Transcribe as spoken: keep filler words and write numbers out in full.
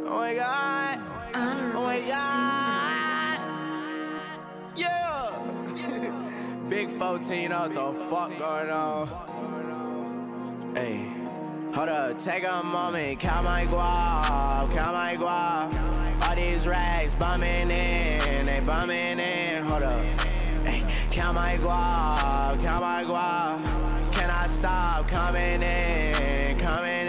Oh my god. Oh my god. Yeah. Big fourteen, what the fuck going on? Hey, hold up, take a moment, count my guap, count my guap. All these racks bumming in, they bumming in. Hold up, hey, count my guap, count my guap. Can I stop coming in, coming in?